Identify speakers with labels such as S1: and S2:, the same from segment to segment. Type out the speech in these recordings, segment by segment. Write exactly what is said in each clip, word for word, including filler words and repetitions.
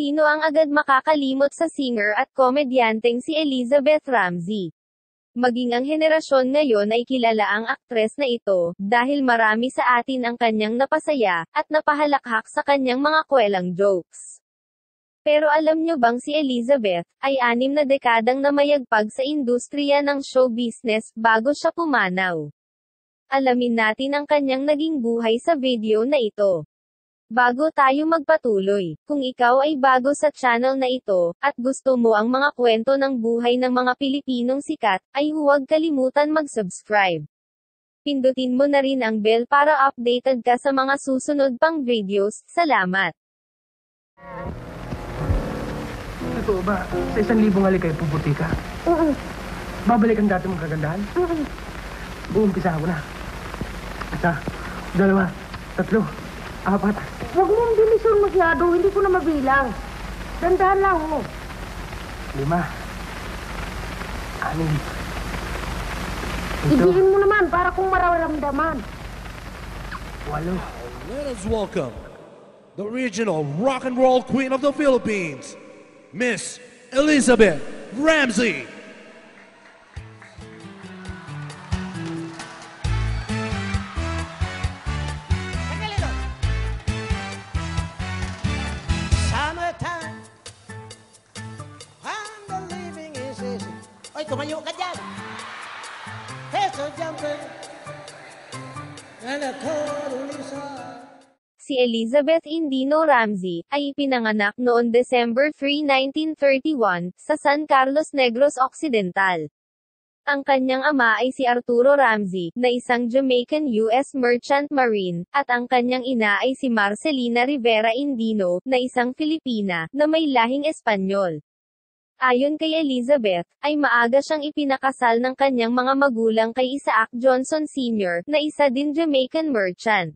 S1: Sino ang agad makakalimot sa singer at komedyanteng si Elizabeth Ramsey? Maging ang henerasyon ngayon ay kilala ang aktres na ito, dahil marami sa atin ang kanyang napasaya, at napahalakhak sa kanyang mga kwelang jokes. Pero alam nyo bang si Elizabeth, ay anim na dekadang namayagpag sa industriya ng show business, bago siya pumanaw? Alamin natin ang kanyang naging buhay sa video na ito. Bago tayo magpatuloy, kung ikaw ay bago sa channel na ito, at gusto mo ang mga kwento ng buhay ng mga Pilipinong sikat, ay huwag kalimutan mag-subscribe. Pindutin mo na rin ang bell para updated ka sa mga susunod pang videos. Salamat!
S2: Totoo ba, sa isang libong halik ay puputi ka?
S3: Oo.
S2: Babalik ang dati mong kagandahan?
S3: Oo.
S2: Uumpisa ko na. Isa, dalawa, tatlo, apat.
S3: Huwag mong bilisyon masyado, hindi ko na mabilang. Dandahan lang mo.
S2: Lima. Anim. Ito.
S3: Idiin mo naman para kung mararamdaman.
S2: Walo.
S4: Let us welcome the original rock and roll queen of the Philippines, Miss Elizabeth Ramsey.
S5: Summertime, and the living is easy. Oy, tumayo ka dyan. Here's a jumping, and a totally sad.
S1: Si Elizabeth Indino Ramsey, ay ipinanganak noon December third, nineteen thirty-one, sa San Carlos Negros Occidental. Ang kanyang ama ay si Arturo Ramsey, na isang Jamaican U S Merchant Marine, at ang kanyang ina ay si Marcelina Rivera Indino, na isang Filipina, na may lahing Espanyol. Ayon kay Elizabeth, ay maaga siyang ipinakasal ng kanyang mga magulang kay Isaac Johnson Senior, na isa din Jamaican merchant.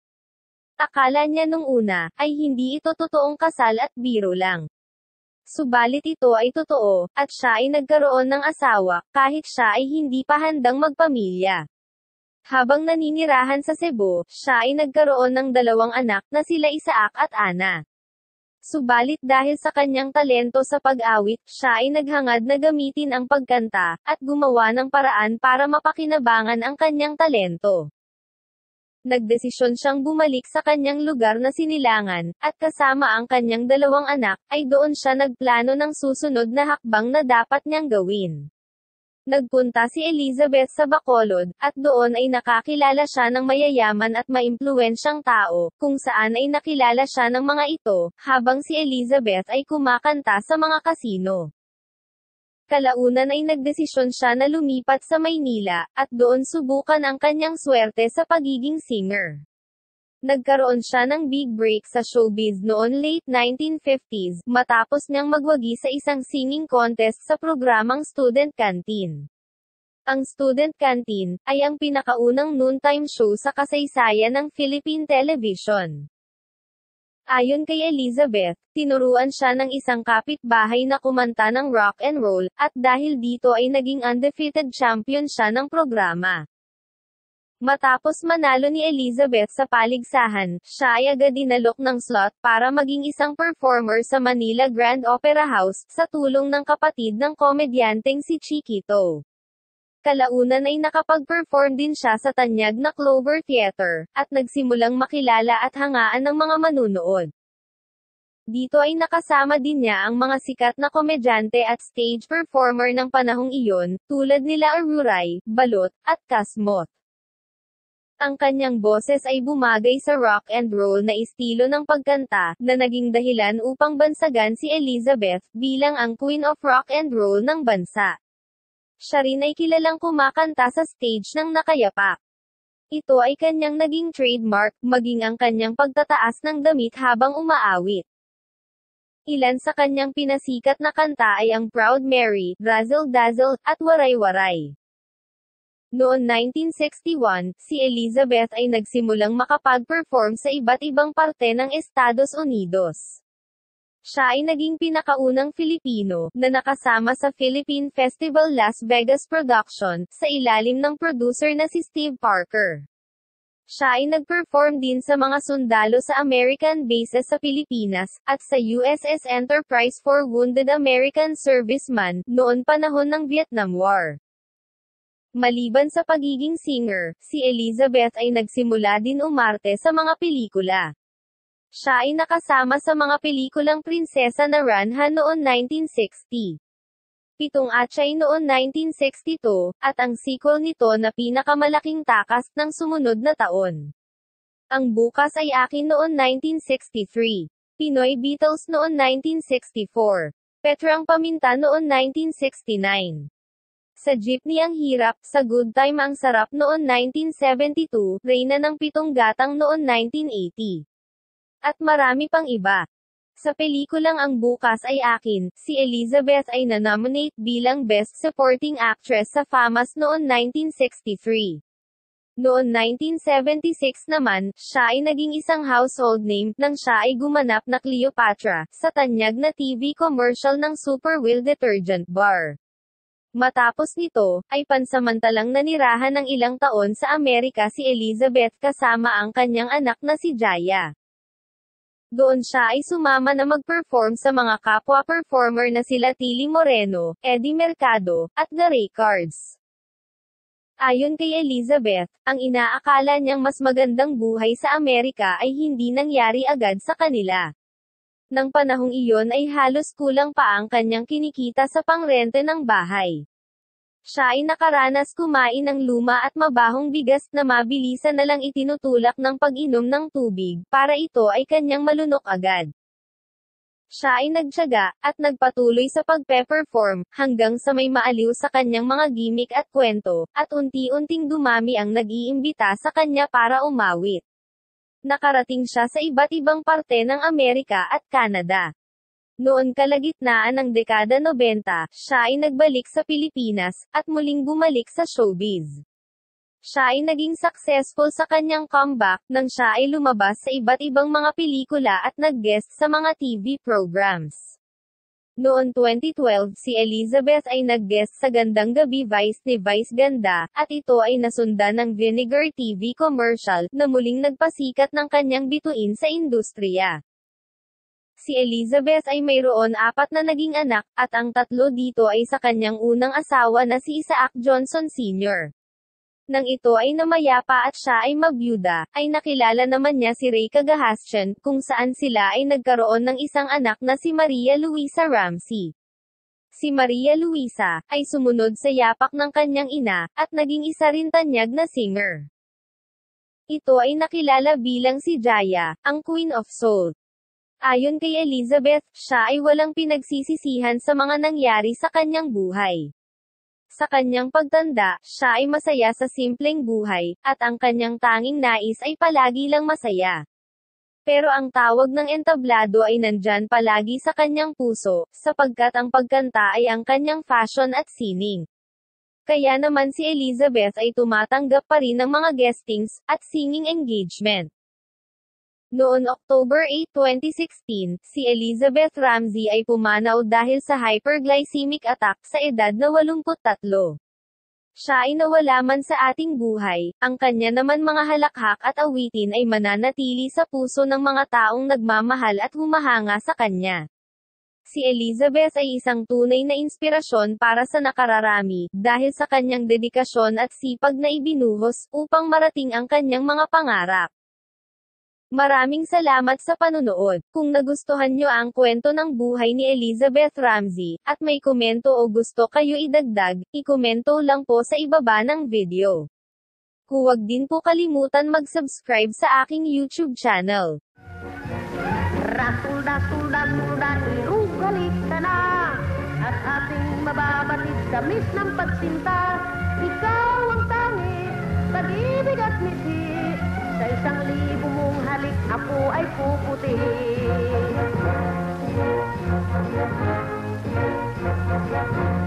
S1: Akala niya nung una, ay hindi ito totoong kasal at biro lang. Subalit ito ay totoo, at siya ay nagkaroon ng asawa, kahit siya ay hindi pa handang magpamilya. Habang naninirahan sa Cebu, siya ay nagkaroon ng dalawang anak na sila Isaac at Ana. Subalit dahil sa kanyang talento sa pag-awit, siya ay naghangad na gamitin ang pagkanta, at gumawa ng paraan para mapakinabangan ang kanyang talento. Nagdesisyon siyang bumalik sa kanyang lugar na Sinilangan, at kasama ang kanyang dalawang anak, ay doon siya nagplano ng susunod na hakbang na dapat niyang gawin. Nagpunta si Elizabeth sa Bacolod, at doon ay nakakilala siya ng mayayaman at maimpluwensyang tao, kung saan ay nakilala siya ng mga ito, habang si Elizabeth ay kumakanta sa mga kasino. Kalaunan ay nagdesisyon siya na lumipat sa Maynila, at doon subukan ang kanyang swerte sa pagiging singer. Nagkaroon siya ng big break sa showbiz noon late nineteen fifties, matapos niyang magwagi sa isang singing contest sa programang Student Canteen. Ang Student Canteen, ay ang pinakaunang noontime show sa kasaysayan ng Philippine Television. Ayon kay Elizabeth, tinuruan siya ng isang kapitbahay na kumanta ng rock and roll, at dahil dito ay naging undefeated champion siya ng programa. Matapos manalo ni Elizabeth sa paligsahan, siya ay agad dinalok ng slot para maging isang performer sa Manila Grand Opera House, sa tulong ng kapatid ng komedyanteng si Chiquito. Kalaunan ay nakapag-perform din siya sa tanyag na Clover Theater, at nagsimulang makilala at hangaan ng mga manunood. Dito ay nakasama din niya ang mga sikat na komedyante at stage performer ng panahong iyon, tulad nila Aruray, Balot, at Kasmoth. Ang kanyang boses ay bumagay sa rock and roll na estilo ng pagkanta, na naging dahilan upang bansagan si Elizabeth, bilang ang Queen of Rock and Roll ng bansa. Siya rin ay kilalang kumakanta sa stage ng nakayapak. Ito ay kanyang naging trademark, maging ang kanyang pagtataas ng damit habang umaawit. Ilan sa kanyang pinasikat na kanta ay ang Proud Mary, Razzle Dazzle, at Waray Waray. Noong nineteen sixty-one, si Elizabeth ay nagsimulang makapag-perform sa iba't ibang parte ng Estados Unidos. Siya ay naging pinakaunang Filipino, na nakasama sa Philippine Festival Las Vegas Production, sa ilalim ng producer na si Steve Parker. Siya ay nag-perform din sa mga sundalo sa American bases sa Pilipinas, at sa U S S Enterprise for Wounded American Servicemen, noon panahon ng Vietnam War. Maliban sa pagiging singer, si Elizabeth ay nagsimula din umarte sa mga pelikula. Siya ay nakasama sa mga pelikulang Prinsesa na Ranha noon nineteen sixty. Pitong Atchay noon nineteen sixty-two, at ang sequel nito na Pinakamalaking Takas ng sumunod na taon. Ang Bukas Ay Akin noon nineteen sixty-three. Pinoy Beatles noon nineteen sixty-four. Petrang Paminta noon nineteen sixty-nine. Sa Jeepney Ang Hirap, Sa Good Time Ang Sarap noon nineteen seventy-two, Reyna ng Pitong Gatang noon nineteen eighty. At marami pang iba. Sa pelikulang Ang Bukas Ay Akin, si Elizabeth ay na-nominate bilang Best Supporting Actress sa FAMAS noon nineteen sixty-three. Noon nineteen seventy-six naman, siya ay naging isang household name nang siya ay gumanap na Cleopatra sa tanyag na T V commercial ng Super Will Detergent Bar. Matapos nito, ay pansamantalang nanirahan ng ilang taon sa Amerika si Elizabeth kasama ang kanyang anak na si Jaya. Doon siya ay sumama na mag-perform sa mga kapwa-performer na sila Tilly Moreno, Eddie Mercado, at Garay Cards. Ayon kay Elizabeth, ang inaakala niyang mas magandang buhay sa Amerika ay hindi nangyari agad sa kanila. Nang panahong iyon ay halos kulang pa ang kanyang kinikita sa pangrente ng bahay. Siya ay nakaranas kumain ng luma at mabahong bigas na mabilisan na lang itinutulak ng pag-inom ng tubig, para ito ay kanyang malunok agad. Siya ay nagtiyaga, at nagpatuloy sa pagpe-perform, hanggang sa may maaliw sa kanyang mga gimmick at kwento, at unti-unting dumami ang nag-iimbita sa kanya para umawit. Nakarating siya sa iba't ibang parte ng Amerika at Canada. Noon kalagitnaan ng dekada nobenta, siya ay nagbalik sa Pilipinas, at muling bumalik sa showbiz. Siya ay naging successful sa kanyang comeback, nang siya ay lumabas sa iba't ibang mga pelikula at nag-guest sa mga T V programs. Noon twenty twelve, si Elizabeth ay nag-guest sa Gandang Gabi Vice ni Vice Ganda, at ito ay nasundan ng Vinegar T V commercial, na muling nagpasikat ng kanyang bituin sa industriya. Si Elizabeth ay mayroon apat na naging anak, at ang tatlo dito ay sa kanyang unang asawa na si Isaac Johnson Senior Nang ito ay namayapa at siya ay mabyuda, ay nakilala naman niya si Ray Cagahastian, kung saan sila ay nagkaroon ng isang anak na si Maria Luisa Ramsey. Si Maria Luisa, ay sumunod sa yapak ng kanyang ina, at naging isa rin tanyag na singer. Ito ay nakilala bilang si Jaya, ang Queen of Soul. Ayon kay Elizabeth, siya ay walang pinagsisisihan sa mga nangyari sa kanyang buhay. Sa kanyang pagtanda, siya ay masaya sa simpleng buhay, at ang kanyang tanging nais ay palagi lang masaya. Pero ang tawag ng entablado ay nandyan palagi sa kanyang puso, sapagkat ang pagkanta ay ang kanyang fashion at sining. Kaya naman si Elizabeth ay tumatanggap pa rin ng mga guestings, at singing engagement. Noon October eighth, twenty sixteen, si Elizabeth Ramsey ay pumanaw dahil sa hyperglycemic attack sa edad na walumput tatlo. Siya ay nawala man sa ating buhay, ang kanya naman mga halakhak at awitin ay mananatili sa puso ng mga taong nagmamahal at humahanga sa kanya. Si Elizabeth ay isang tunay na inspirasyon para sa nakararami, dahil sa kanyang dedikasyon at sipag na ibinuhos, upang marating ang kanyang mga pangarap. Maraming salamat sa panunood. Kung nagustuhan nyo ang kwento ng buhay ni Elizabeth Ramsey, at may komento o gusto kayo idagdag, ikomento lang po sa ibaba ng video. Huwag din po kalimutan mag-subscribe sa aking YouTube channel.
S3: Rasulda-sulda-sulda, irugalik ka na, at ating mababatid kamis ng pagsinta. Ikaw ang tangi, pag-ibig at misi. Sa isang libo mong halik, ako ay puputi.